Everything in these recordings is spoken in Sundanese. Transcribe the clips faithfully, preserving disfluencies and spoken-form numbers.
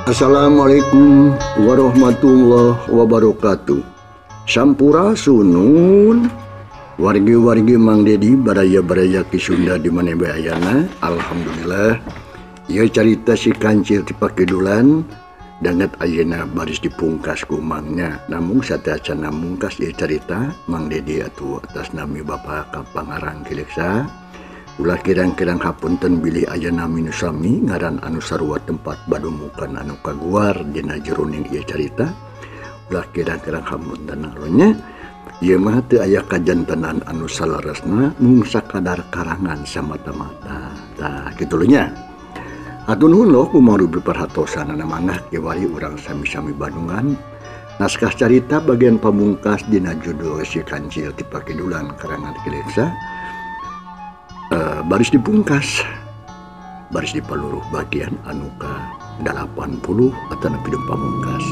Assalamualaikum warahmatullahi wabarakatuh. Sampurasun wargi-wargi Mang Dedi baraya-baraya ki Sunda di mana bayana. Alhamdulillah ieu carita si Kancil ti Pakidulan danget ayeuna baris dipungkas ku mangnya. Namun sateaca namungkas ieu carita Mang Dedi atuh atas nami Bapa Kapangarang Kileksa. Ulah kirang-kirang hapunten bilih ayeuna minusami ngaran anu sarua tempat badumukan anu kaguar dina jeroning ieu carita. Ulah kirang-kirang hapunten naronnya ieu mah teu aya kajantenan anu salaresna mung sakadar karangan samata-mata. Tah kitu nya. Hatur nuhun lo kumaha perhatosana mangga kiwari urang sami-sami Bandungan. Naskah carita bagian pamungkas dina judul Si Kancil ti Pakidulan karangan Kileksa. Uh, baris dipungkas baris dipaluruh bagian anu ka delapan puluh atau nepi pamungkas.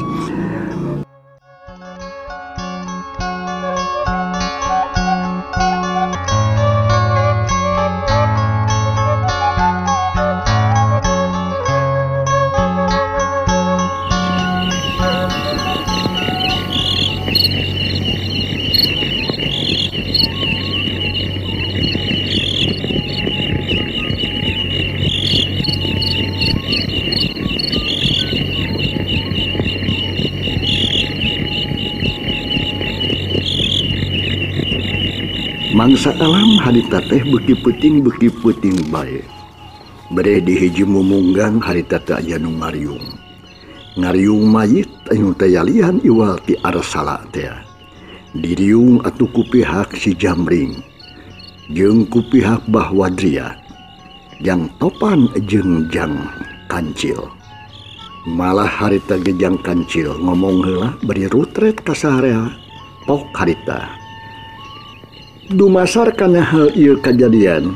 Mangsa alam harita teh beuki peuting beuki peuting bae. Bere di hiji mumunggang harita teh aya nu ngariung. Ngariung mayit anu teh yalian iwal ti Arsala teh. Diriung atuh ku pihak si Jamring jeung ku pihak Bahwadria. Jang topan jeung Jang Kancil. Malah harita ge Jang Kancil ngomong heula bari rutret ka sarea pok harita. Dumasar kana hal ieu kajadian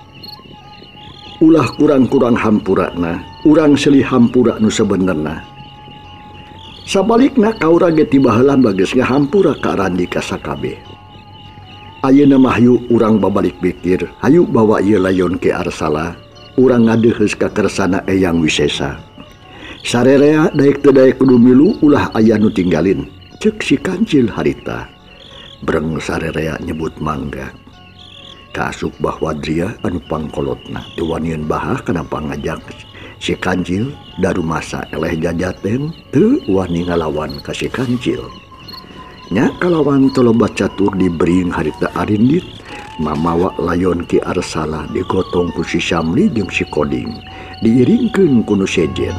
ulah kurang-kurang hampurakna urang silih hampura nu sabenerna. Sabalikna kaura ge ti baheula bageus ngahampura ka Randi ka sakabeh. Ayeuna mah hayu urang babalik pikir hayu bawa ieu layon ke Arsala urang ngadeuheus ka kersana Eyang Wisesa. Sarerea daek teu daek kudu milu ulah aya nu tinggalin ceuk si Kancil harita. Breng sarerea nyebut mangga kasuk Bahwadria anu pangkolotna tuwanian bahah kana pangajak si Kancil daru masa eleh jajaten teu wani ngalawan ka si Kancil nya kalawan tolobat catur dibering harita arindit mamawa layon ki Arsala digotong ku si Syamli jeung si Koding diiringkeun ku nu sejen.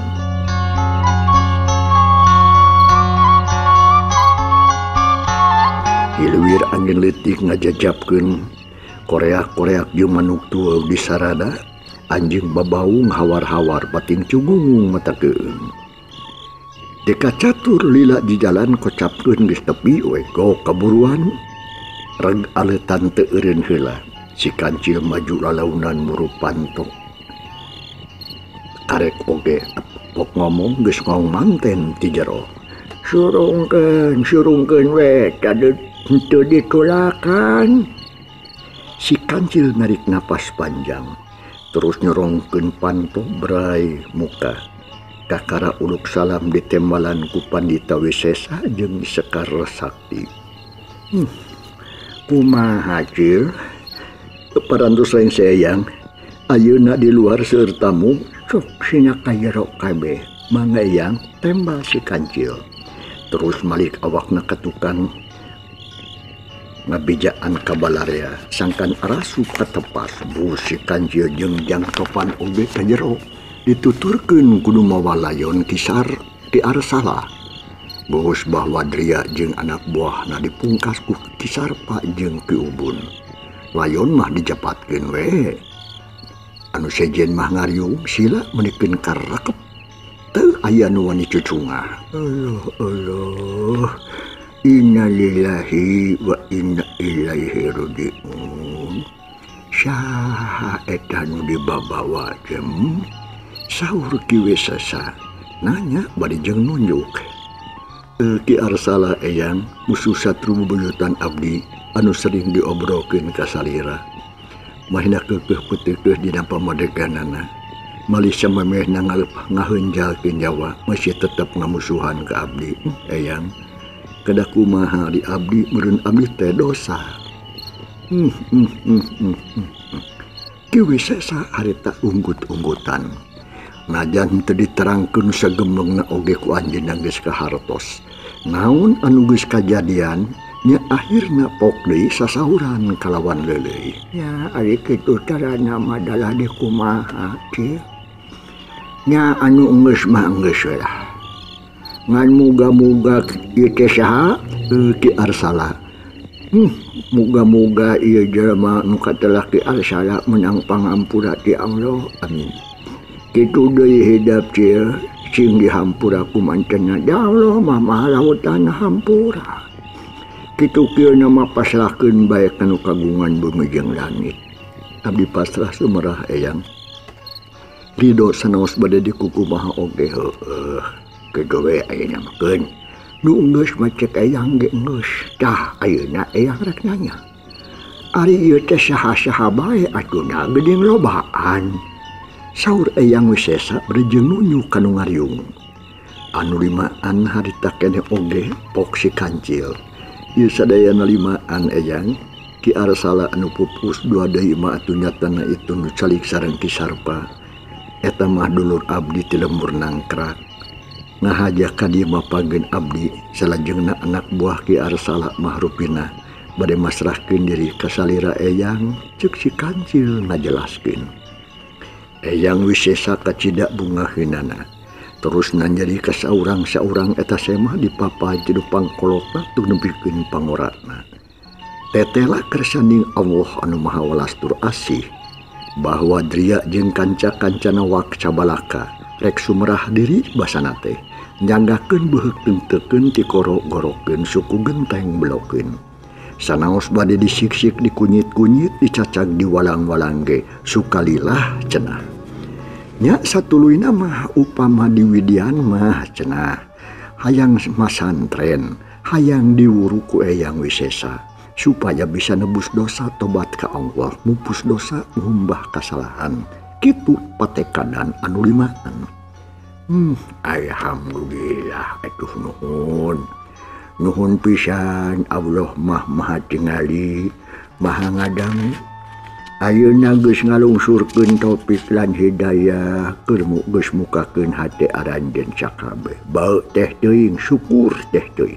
Hilwir angin letik ngajajapkeun koreak-koreak jeung manuk tueuh di sarada anjeun babaung hawar-hawar pating cugung mata keung. Deka catur lila di jalan kocapkeun geus tepi we go kaburuan reg aletan teu eureun heula si Kancil maju lalaunan muru pantok. Karek oge pok ngomong geus ngong manten ti jero. Surungkeun surungkeun we kadeu henteu ditulakan. Si Kancil narik napas panjang terus nyorongkeun panto berai muka kakara uluk salam ditembalan ku Pandita Wisesa jeung Sekar Sakti. hmm. Kumaha Cil parantos lain sayang ayeuna di luar seueur tamu sok sina kayero kabeh mangga Eyang tembal si Kancil terus malik awakna ketukan ngabijaan kabalarea sangkan arasu katepas bu si Kancil jeung Jang Topan oge ka jero dituturkeun kudu mawa layon kisar ti Arsala. Bos Bahwadria jeung anak buahna dipungkas ku Kisarpa jeung Ki Ubun. Layon mah dijapatkeun we. Anu sejen mah ngariung sila menikeun karakep teu aya nu wani cucungah. Allah Allah. Inna lillahi wa inna ilaihi raji'un. Saha eta nu dibabawa jem? Saur Ki Wisesa nanya bari jeung nunjuk. E, Ki Arsala Eyang musuh satru bebuyutan abdi anu sering diobrolkeun ka salira. Mahina keukeuh peuteukeuh dina pamadeganana. malih samemeh ngaheunjalkeun nyawa masih tetep ngamusuhan ke abdi. Eyang kada kumaha di abdi meureun abdi teh dosa. Hmm, hmm, hmm, hmm, hmm. Ki Wisesa harita unggut-unggutan. Najan teu diterangkeun sagemengna oge ku anjeunna geus kahartos. Naon anu geus kajadian nya akhirna pok deui sasahuran kalawan leuleuy. Ya ari kitu carana mah dalah di kumaha kieu. Nya anu geus mah geus we lah. Ngan muga-muga ieu teh saha? Ki Arsala. Hmm, muga-muga ieu jelema nu katelah Ki Arsala menang pangampura ti Allah. Amin. Kitu deui hidap cieu sing dihampura ku mancenna ya Allah mah maha lautan hampura. Kitu kieu nama pasrahkeun bae kanu kagungan bumi jeung langit. Abdi pasrah sumerah Eyang. Ridho sanaos bade dikukumaha oge heueuh. Kitu we aya nyamakeun. Nu geus macet Eyang ge geus. Tah ayeuna Eyang rek nanya. Ari ieu teh saha-saha bae atuna geuning lobaan. Saur Eyang Wisesa berjeng nunyu kanu ngariung. Anu limaan harita keneh oge pok si Kancil. Ieu sadayana limaan Eyang. Ki Arsala anu pupus dua deui mah atuh nyatana itu nu calik sareng Ki Sarpa. Eta mah dulur abdi ti lembur nangkrak. Ngahajak ka dieu mapageun abdi salajengna anak buah Ki Arsala mah rupina bade masrahkeun diri ka salira Eyang ceuk si Kancil ngajelaskeun. Eyang Wisesa kacida bungaheunana. Terus nanjari ka saurang-saurang eta semah dipapa jidu pangkolotna teu nepikeun pangoratna. Tetela kersanding Allah anu Maha Welas tur Asih bahwa Dria jeung kanca-kancana wak cabalaka rek sumerah diri basana teh nyanggakeun beuk teukeun ti korok-gorokeun suku genteng belokeun. Sanaos bade disiksik dikunyit-kunyit dicacag di walang-walang ge sukalilah cenah. Nya satuluyna mah upama di Widian mah cenah hayang masantren hayang diwuru ku Eyang Wisesa supaya bisa nebus dosa tobat ka Allah mupus dosa ngumbah kasalahan kitu patekadan anu limaan. Hmm, alhamdulillah atuh nuhun. Nuhun pisan Allah mah maha tingali maha ngadang. Ayeuna geus ngalungsurkeun taufik lan hidayah keur geus mukakeun hate aranjeun sakabeh. Bae teh teuing syukur teh teuing.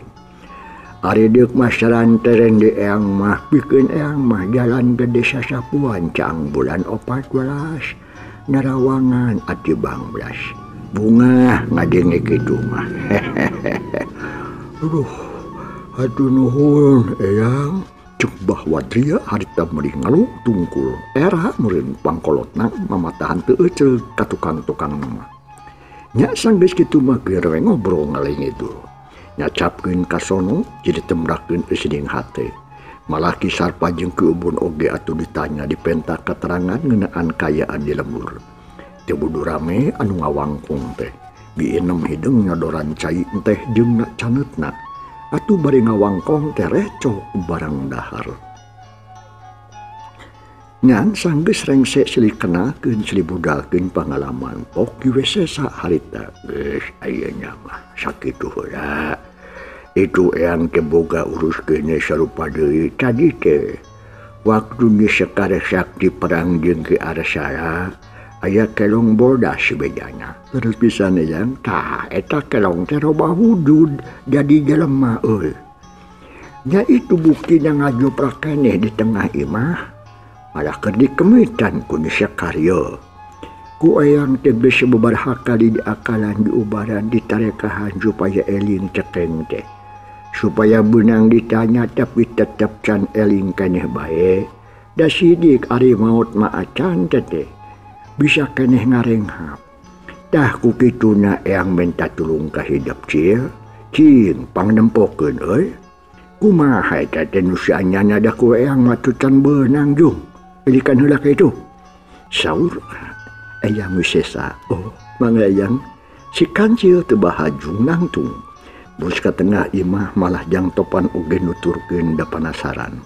Ari deuk masyaranteren di Eyang mah pikeun Eyang mah jalan ke desa Sapuan caang bulan opat belas narawangan ati bangbelas. Bunga ngadenge kitu mah. Aduh, atuh nuhun Eyang. Cuk bahwa Dria harita meuli ngalung tungkul era meureun pangkolotna mamatahan teu eceuk ka tukang-tukang mah. Nya sanggeus kitu mah keur we ngobrol ngaleng itu. Nyacapkeun ka sono jadi tembrakeun eusiding hate. Malah Ki Sarpa jeung Ki Ubun oge atuh ditanya dipenta katerangan ngeunaan kayaan di lembur. Teu budu rame anu ngawangkung teh. Bienem hideung nyodoran cai teh jeung na caneutna. Atuh bari ngawangkong teh recok barang dahar. Ngan sanggeus rengse silih kenakeun silih budalkeun pangalaman pok Ki Wisesa harita geus ayeuna mah sakitu heula. Itu Eyang teh boga urus kene sarupa deui tadi teh. Waktu ni sekare sakti perang jeung Ki Arsala aya kelong bodas bedana. Terus pisan Eyang tah eta kelong teh robah wujud jadi jelema euy. Nya itu buktina ngajoprak keneh di tengah imah malah keur dikemitan ku Sakarya. Ku Eyang teh geus sababaraha kali diakalan diubaran ditarekahan supaya eling cekeng teh. Supaya benang ditanya tapi tetep can eling keneh bae. Da sidik ari maot ma acan teh bisa keneh ngarenghap. Tah ku kituna Eyang minta tulung ka hidap cieu, cing pangnempokeun euy. Kumaha eta teh nu saanyana da ku Eyang matucan beunang jung. Pilikan heula kitu. Saur Eyang Wisesa, oh mangga Eyang si Kancil teu bahajung nangtung. Bus ka tengah imah malah jang topan oge nuturkeun da panasaran.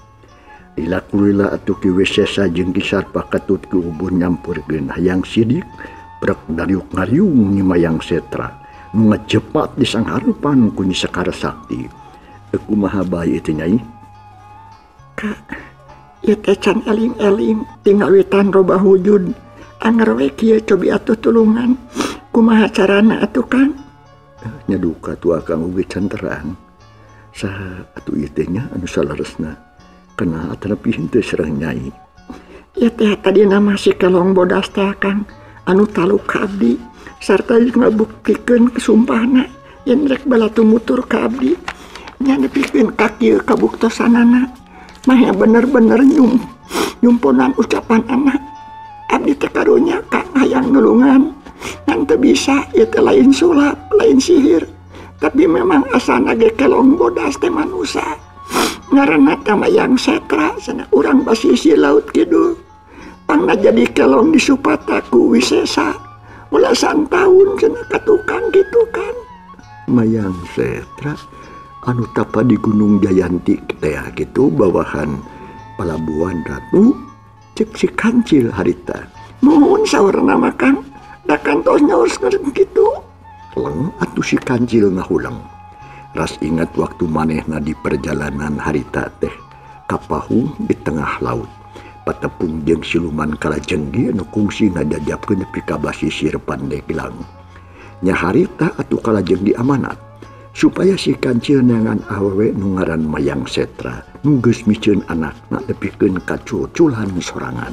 Lila kulila atuh Ki Wisesa jeung Ki Sarpa katut Ki Ubun nyampurkeun hayang sidik Brek dariuk ngariung ni Mayang Setra nu ngajepat di sangharepan ku Nyi Sekar Sakti. Aku maha bayi itu Nyai. Kak, ieu teh can eling-eling tinggal witan robah wujud. Anger we kieu cobi atuh tulungan. Kumaha carana atuh Kang? Nyaduka tu akang ugi can terang. Saha atuh ieu teh nya anu salaresna kena atanapi henteu sareng Nyai. Ieu teh tadina masih kelong bodas teh Kang anu taluk ka abdi sarta ngabuktikeun kesumpahna yen rek bala tumutur ka abdi nya nepikeun ka kieu kabuktosanana mah ya bener-bener nyum nyumpunan ucapan anak abdi teh karunya Kang hayang nulungan ngan teu bisa ieu teh lain sulap lain sihir tapi memang asana ge kelong bodas teh manusia ngaranna teh Mayang Setra sana urang basisi laut kidul pangna jadi kelong disupataku wisesa belasan tahun sana katukang gitu kan. Mayang Setra anu tapa di Gunung Jayanti teh gitu bawahan Palabuhan Ratu cek si Kancil harita nuhun sawarna mah Kang da kantos nyaurs kitu leng atuh si Kancil ngahulang. Ras ingat waktu manehna di perjalanan harita teh kapahung di tengah laut patepung jeung siluman kalajenggi anu kungsi ngajajabkeun nepi ka basisir Pandeglang. Nya harita atuh kalajenggi amanat supaya si Kancil neangan awewe nu ngaran Mayang Setra nu geus miceun anakna nepikeun ka cuculan sorangan.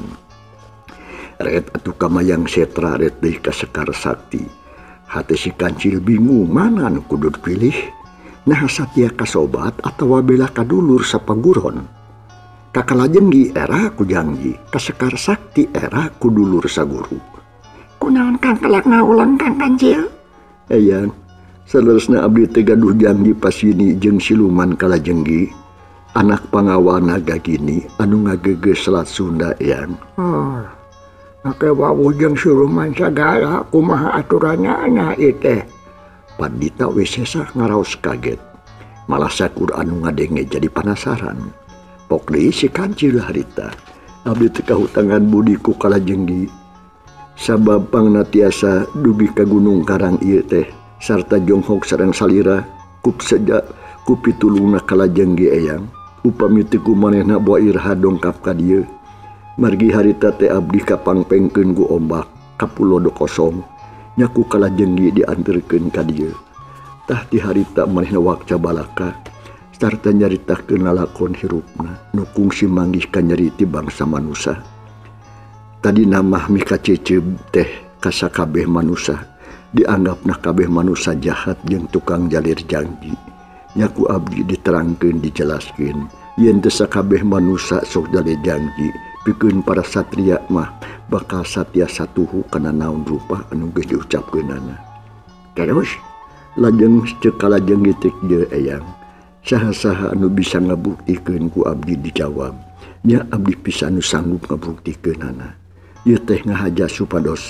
Ret atuh ka Mayang Setra ret deui ka Sekar Sakti. Hate si Kancil bingung mana nu kudu dipilih. Nah satya kasobat atawa bela kadulur sapaguron. Kakalajenggi era ku janji, ka Sekar Sakti era ku dulur saguru. Kunaon Kang kelak ngaulang Kang Kancil? Eyang, saleresna abdi teh gaduh janji pasini jeung siluman kalajenggi, anak pangawana Gagini anu ngageges Selat Sunda eyang. Oh, make wawu jeung siluman sagala kumaha aturanna na ieu teh? Pandita Wisesa ngaraos kaget, malah sakur anu ngadenge jadi penasaran. Pok deui si Kancil harita, abdi teh kahutangan budi ku kalajenggi. Sabab pangna tiasa dugi ka gunung karang ieu teh sarta jonghok sareng salira kup saja ku pitulungna kalajenggi eyang. Upami teu kumanehna bawa iraha dongkap ka dieu. Margi harita teh abdi kapangpengkeun ku ombak ka pulo do kosong. Nyaku kalajenggi dianterkeun ka dieu. Tah ti harita manehna wakca balaka sarta nyaritakeun lalakon hirupna nu kungsi manggih ka nyeri ti bangsa manusia. Tadi nama mika ceceb teh ka sakabeh manusia dianggapna kabeh manusia jahat jeung tukang jalir janji. Nyaku abdi diterangkeun dijelaskeun yen teu sakabeh manusia sok jalir janji pikeun para satria mah bakal satya satuhu kana naon rupa anu geus diucapkeunana. Terus lajeng ceuk kalajeng gitik dieu eyang, saha-saha anu bisa ngabuktikeun ku abdi dijawab. Nya abdi pisan anu sanggup ngabuktikeunana. Ieu teh ngahaja supados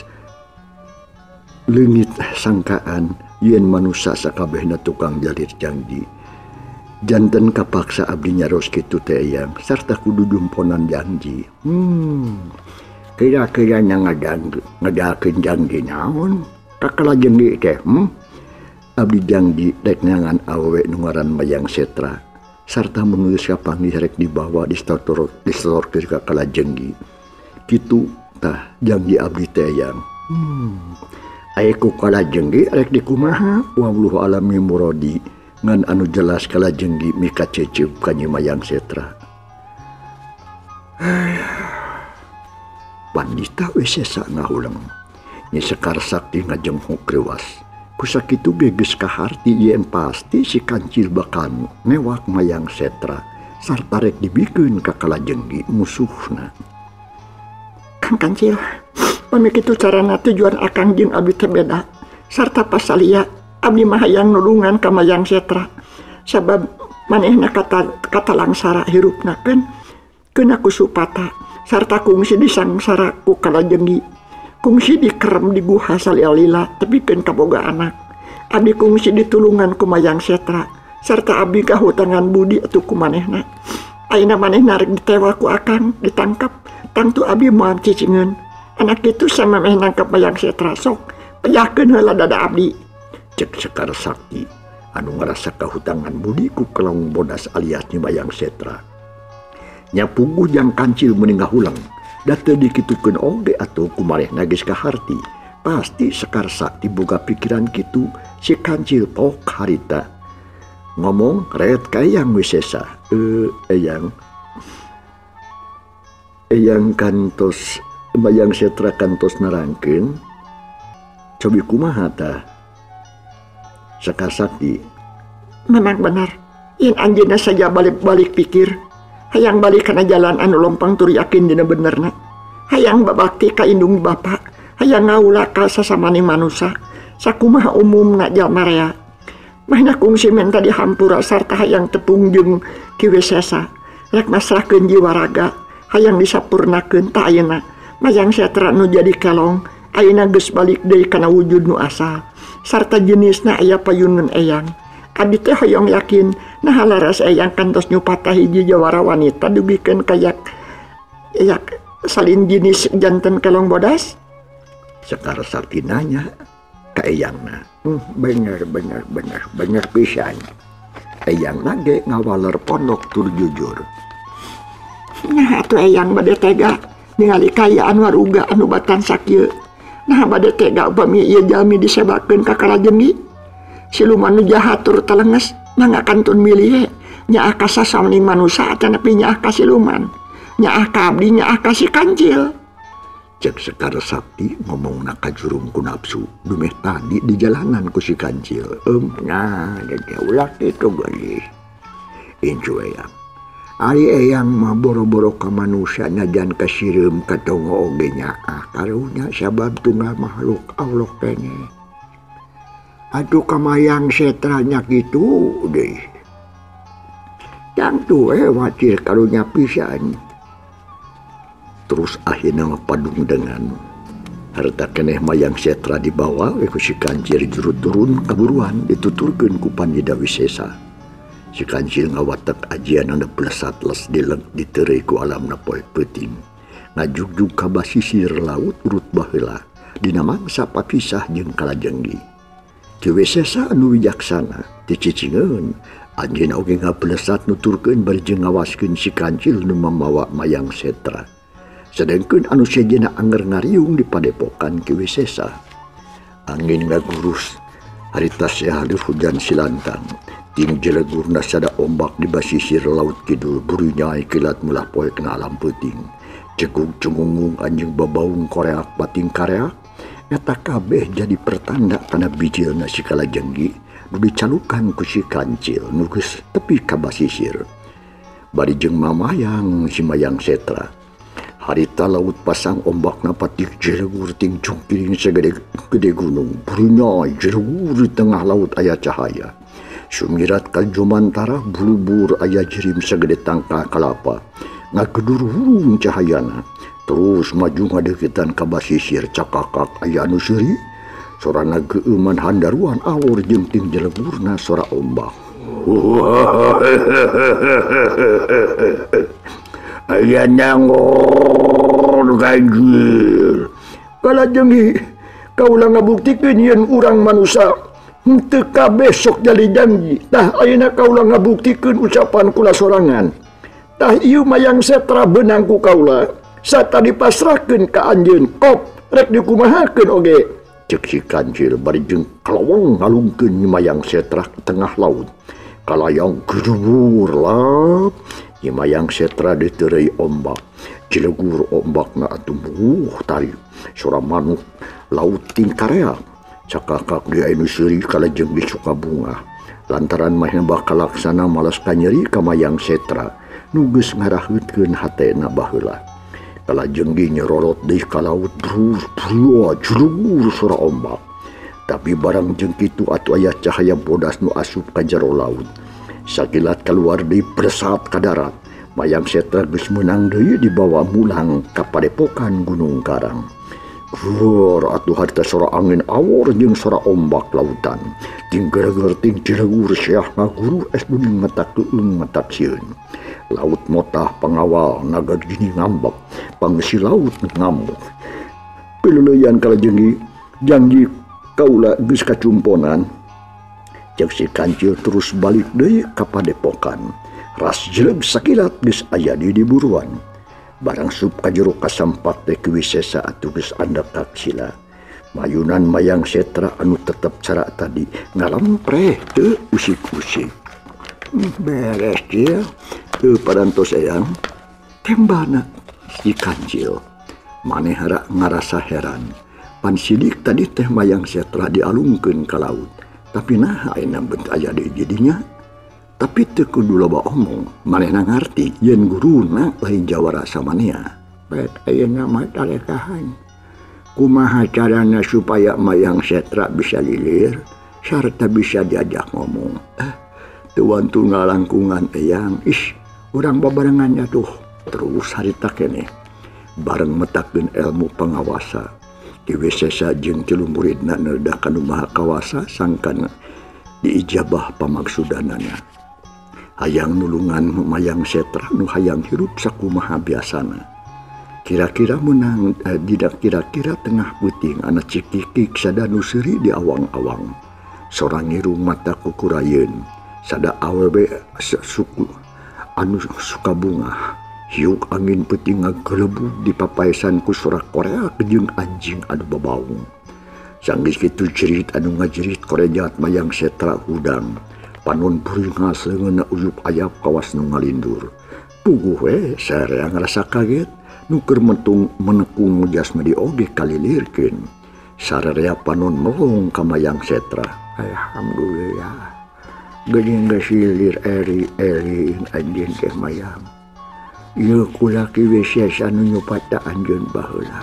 leungit sangkaan yen manusia sakabehna tukang jalir janji. Janten kapaksa abdi nyaros kitu teh eyang sarta kudu jumponan janji. Hmm. Kira-kira ngadang ngadakeun janji naon ka kalajenggi teh? Hmm? Abdi janji rek nyangan awewe nu ngaran Mayang Setra sarta menulis kapanggih rek dibawa distotor distorkeun ka kalajenggi. Kitu tah janji abdi teh eyang. Hmm. Aya ku kalajenggi rek dikumaha wallahu alam muradi ngan anu jelas kalajenggi mika cecep ka Nyi Mayang Setra. Pandita Wisesa ngahulang. Nyi Sekar Sakti ngajenghok rewas. Kusakitu geges kaharti yen pasti si Kancil bakal newak Mayang Setra sarta rek dibikeun ka kalajenggi musuhna. Kang Kancil, pami kitu carana tujuan akang jeung abdi teh beda. Sarta pasalia abdi mah hayang nulungan ka Mayang Setra. Sabab manehna kata kata langsara hirupnakeun keun aku supata sarta kungsi disangsara ku kalajenggi. Kungsi dikerem di guha salila tapi keun kaboga anak. Abdi kungsi ditulungan ku Mayang Setra sarta abdi kahutangan budi atuh ku manehna. Ayeuna manehna rek ditewa ku akang ditangkap tangtu abdi moal cicingeun Anak itu sama meh nangkep Mayang Setra sok peyakeun heula dada abdi. Cek Sekar Sakti anu ngerasa kahutangan budi ku Kelong Bodas alias Mayang Setra. Nya puguh jang kancil meninggal hulang da teu dikitukeun oge atuh kumarehna geus kaharti. Pasti Sekar Sakti boga pikiran kitu si kancil pok harita. Ngomong ret ka Eyang Wisesa. Eh Eyang Eyang kantos Mayang Setra kantos nerangkeun cobi kumaha tah? Sekar Sakti, memang benar. Yen anjeunna saja balik-balik pikir, hayang balik kana jalan anu lompang tur yakin dina benerna. Hayang babakti ka indung bapa, hayang ngaula ka sasamani manusia, sakumaha umumna jalma rea. Mahna kungsi menta dihampura sarta hayang tepung jeung Ki Wisesa, rek masrahkeun jiwa raga, hayang disapurnakeun ta ayeuna Mayang Setra nu jadi kelong, ayeuna geus balik deui kana wujud nu asal. Sarta jenisna aya payunan Eyang. Abdi teh hoyong yakin nah laras Eyang kantos nyupata hiji jawara wanita dugikeun kayak yak salin jenis janten Kelong Bodas. Sekar Sakti nanya ka Eyangna. Hmm, bener bener bener bener pisan. Eyang lage ngawaler pondok tur jujur. Nah atuh Eyang bade tega ningali kayaan waruga anu batan sakieu. Nah bade tega upami ieu jalmi disebakeun ka kalajenggi. Siluman nu jahat tur talenges mangga kantun milih nyaah ka sasamani manusia tanapi nyaah ka siluman. Nyaah ka abdi nyaah ka si kancil. Cek Sekar Sakti ngomongna ka jurum ku nafsu dumeh tadi di jalanan ku si kancil. Em nah jadi ulah kitu geus. Incu Eyang. Ari Eyang mah boro-boro ka manusia najan kasireum katongo oge nyaah karunya sabab tunggal makhluk Allah kene. Atuh ka Mayang Setra nya kitu deui. Jang tueh wacir karunya pisan. Terus akhirnya padung dengan harta keneh Mayang Setra dibawa ku si kancil juru turun kaburuan dituturkeun ku Pandita Wisesa. Si kancil ngawatek ajian anu pelesat les dileng diterei ku alamna poe peuting. Ngajugjug ka basisir laut urut baheula dina mangsa papisah jeung kalajenggi. Ki Wisesa anu wijaksana dicicingeun anjeunna oge ngapelesat nuturkeun bari jeung ngawaskeun si kancil nu mamawa Mayang Setra. Sedengkeun anu sejenna anger ngariung di padepokan Ki Wisesa. Angin ngagurus harita sehalih hujan silantang. Ting jelegurna sada ombak di basisir laut kidul buru nyai kilat mulah poe kena alam peuting. Cekung cengungung anjing babaung koreak bating kareak. Eta kabeh jadi pertanda kana bijilna si kalajenggi nu dicalukan ku si kancil nu geus tepi ka basisir. Bari jeung mamayang si Mayang Setra. Harita laut pasang ombakna patik jelegur ting cungkiring segede gede gunung. Buru nyai jelegur di tengah laut aya cahaya. Sumirat ka jumantara bulubur aya jirim segede tangka kalapa. Ngagedur hurung cahayana. Terus maju ngadeukeutan ka basisir cakakak aya anu seuri. Sorana geueuman handaruan awur jeung ting jeleburna sora ombak. Aya nangor ganjil. Kalajenggi kaula ngabuktikeun yen urang manusia henteu kabeh sok jadi janji. Tah ayeuna kaula ngabuktikeun ucapan kula sorangan. Tah ieu Mayang Setra beunang ku kaula sarta dipasrahkeun ka anjeun kop rek dikumahakeun oge. Cek si kancil bari jeung kalawang ngalungkeun Mayang Setra ke tengah laut. Kalayang gedubur lap Nyi Mayang Setra diterei ombak. Cilegur ombakna atuh buh tari sora manuk laut ting kareak. Cakakak dia anu seuri kalajeng di Sukabunga. Lantaran mahna bakal laksana malas kanyeri ka Mayang Setra nu geus ngaraheutkeun hatena baheula. Kalajeng di nyerorot deui ka laut brur brur julugur sora ombak. Tapi barang jeung kitu atuh aya cahaya bodas nu asup ka jero laut. Sakilat kaluar deui presat ka darat. Mayang Setra geus meunang deui dibawa mulang ka padepokan Gunung Karang. Gur atuh harita sora angin awor jeung sora ombak lautan. Ting gereger ting cilegur seah ngaguru es duning matak keung matak sieun. Laut motah pangawal naga gini ngambek, pangsi laut ngamuk. piluluyan kalajenggi janji kaula geus kacumponan. Cek si Kancil terus balik deui ka Padepokan. Ras jeleg sakilat geus aya di diburuan. Barang sup ka jero kasampat teh Kiwisesa atuh geus andap taksila. Mayunan Mayang Setra anu tetep cara tadi ngalempreh teu usik-usik. Beres dia teu parantos sayang. Tembana si Kancil. Manehara ngarasa heran. Pan sidik tadi teh Mayang Setra dialungkeun ka laut. Tapi nah ayeuna beut aya deui jadinya. Tapi teu kudu loba omong. Manehna ngarti yen guruna lain jawara samanea. Baik ayeuna mah talekahan. Kumaha carana supaya Mayang Setra bisa lilir sarta bisa diajak ngomong. Eh, tuan tunggal langkungan eyang. Ish, urang babarengannya tuh. Terus harita keneh. Bareng metakeun ilmu pangawasa. Kiwisesa jeung tilu muridna neudah kanu maha kawasa sangkan diijabah pamaksudanana. Hayang nulungan Mayang Setra nu hayang hirup sakumaha biasana. Kira-kira menang eh, tidak kira-kira tengah puting anak cikikik sada nu seuri di awang-awang. Sorang irung mata kukurayeun. Sada awewe suku anu suka bunga. Hiuk angin peuting ngagelebug di papaesan ku sorak Korea jeung anjing anu babaung. Sanggis kitu jerit anu ngajerit korenyat Mayang Setra hudang. Panon buringas leungeunna uyup ayap kawas nu ngalindur. Puguh we sarea ngarasa kaget. Nuker mentung menekung jasmadi oge kalilirkeun. Sararea panon melong ka Mayang Setra. Alhamdulillah. Geuning geus lilir eri-eri anjeun teh Mayang. Ieu kula Kiwisesa nu nyupata anjeun baheula.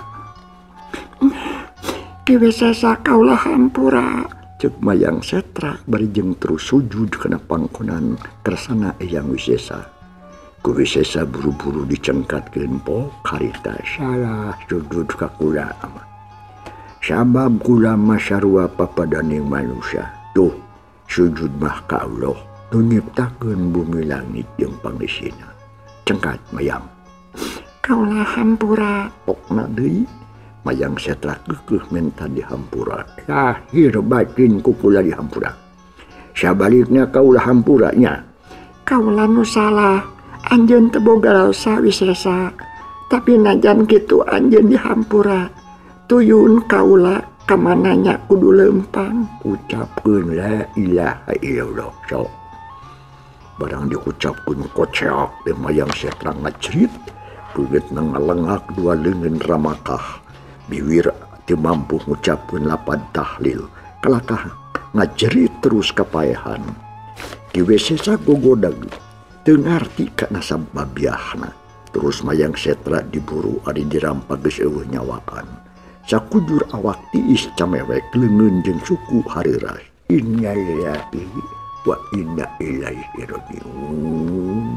Kiwisesa kaula hampura. Cek Mayang Setra bari jeung terus sujud kana pangkonan kersana Eyang Wisesa. Kiwisesa buru-buru dicengkatkeun po karita salah sujud ka kula mah. Sabab kula mah sarua papadaning manusia. Tuh sujud mah ka Allah nu nyiptakeun bumi langit jeung pangisina. Cengkat Mayang. Kaula hampura pokna deui. Mayang Setra keukeuh menta dihampura. Lahir batin ku kula dihampura. Sabalikna kaula hampura nya. Kaula nu salah. Anjeun teu boga raosa Wisesa, tapi najan kitu anjeun dihampura. Tuyun kaula ka mananya kudu leumpang. Ucapkeun la ilaha illallah sok. Barang diucapkeun kocak teh Mayang Setra ngacerit, kugetna ngalengak dua leungeun ramakah. Biwir teu mampu ngucapkeun lapad tahlil, kalakah ngajerit terus kapaehan. Kiwisesa gogodag teu ngarti kana sababiahna. Terus Mayang Setra diburu ari dirampa geus eueuh nyawaan. Sakujur awak tiis camewek leungeun jeung suku hariras. Inna lillahi wa inna ilaihi rajiun.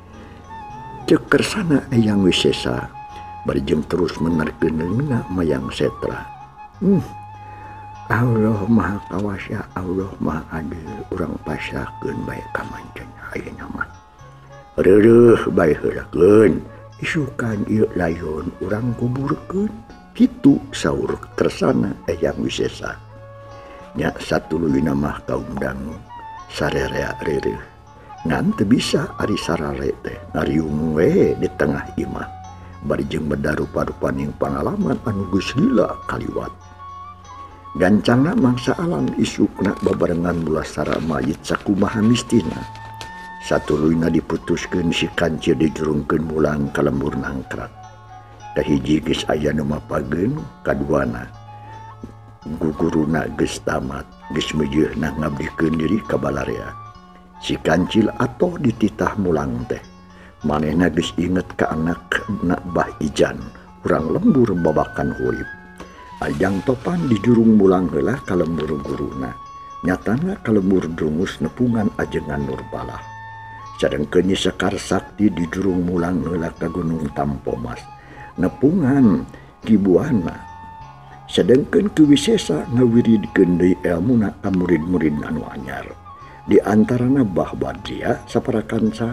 Cek kersana Eyang Wisesa bari jeung terus menarkeun leungeunna Mayang Setra. Hmm. Allah Maha Kawasa, Allah Maha Adil, urang pasrahkeun bae ka mancan ayeuna mah. Reureuk bae heulakeun, isukan ieu layon urang kuburkeun. Kitu saur kersana Eyang Wisesa. Nya satuluyna mah kaum dangu sarerea reureuh. Ngan teu bisa ari sarare teh ngariung we di tengah imah. Bari jeung bedarupa-rupaning pangalaman anu geus lila kaliwat. Gancangna mangsa alam isukna babarengan bulasara mayit sakumaha mistina. Satuluyna diputuskeun si Kancil dijurungkeun mulang ka lembur nangkrak. Kahiji geus aya nu mapageun, kaduana guguruna geus tamat, geus meujeuhna ngabdikeun diri ka balarea. Si Kancil atoh dititah mulang teh. Manehna geus inget ka anakna Bah Ijan, urang lembur babakan urip. Ajang topan dijurung mulang heula ka lembur guruna. Nyatana ka lembur drungus nepungan ajengan Nurbalah. Sadengkeun Sekar Sakti dijurung mulang heula ka Gunung Tampomas. Nepungan Kibuana. Sadengkeun Kiwisesa ngawiridkeun deui elmuna ka murid-murid anu anyar. Di antarana Bah Badria saparakansa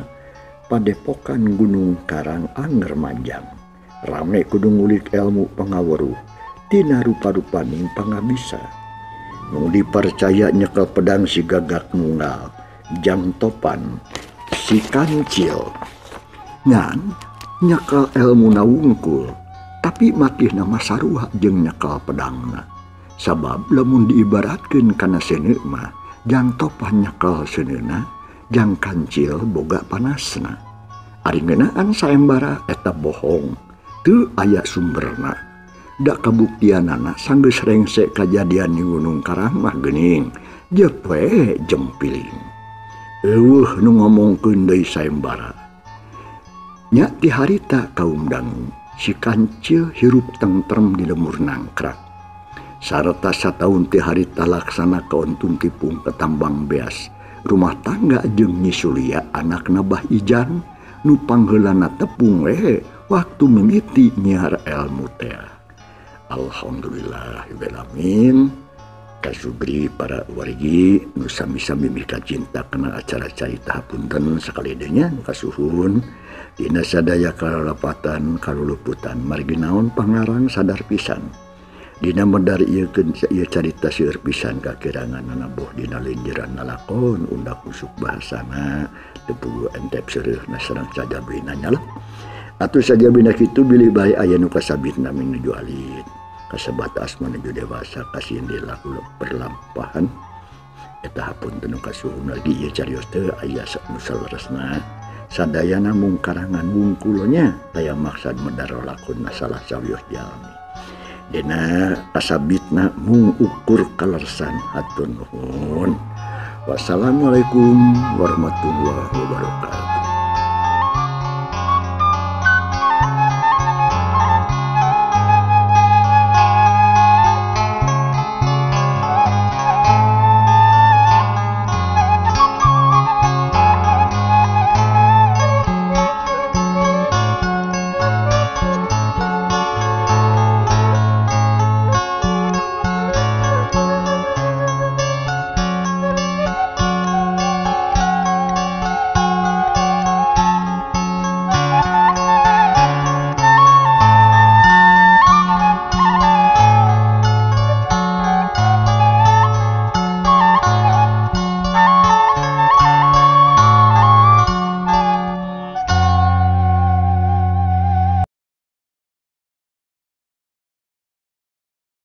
Padepokan Gunung Karang anger manjang. Rame kudu ngulik ilmu pangaweruh. tina rupa-rupaning pangabisa. Nu dipercaya nyekel pedang si Gagak Nunggal, Jang Topan, si Kancil. Ngan nyekel elmuna wungkul, tapi makih nama saruha jeung nyekel pedangna. Sabab lamun diibaratkeun kana seuneu mah, Jang Topan nyekel seuneuna, Jang Kancil boga panasna. Ari ngeunaan saembara eta bohong, teu aya sumberna. Da kabuktianana sanggeus rengse kajadian di Gunung Karang mah geuning, jep we jempiling. Eueuh nu ngomongkeun deui saembara. Nya ti harita kaum dangu, si Kancil hirup tentrem di lemur nangkrak. Sarta sataun ti harita laksana kauntun tipung ketambang beas, rumah tangga jeung Nyi Sulia anakna Bah Ijan, nu pangheulana tepung we waktu mimiti nyiar elmu teh. Alhamdulillahirabbil alamin. Kasubri para wargi nu sami-sami mika cinta kena acara carita hapunten sakali denya kasuhun dina sadaya kalalapatan kaluluputan margi naon pangarang sadar pisan dina medar ieu ieu carita seueur pisan kakirangan nabuh dina linjiran nalakon undak usuk bahasana teu puguh entep seureuna sareng sajabina nyala atuh sajabina kitu bilih bae aya nu kasabitna menuju alit kasebatas menuju dewasa kasindil laku perlampahan eta hapunten nu kasuhun lagi ieu carios teu aya nu saleresna sadayana mung karangan wungkulnya aya maksad medar lakonna salah sawios jalmi dina kasabitna mung ukur kalersan hatur nuhun. Wassalamualaikum warahmatullahi wabarakatuh.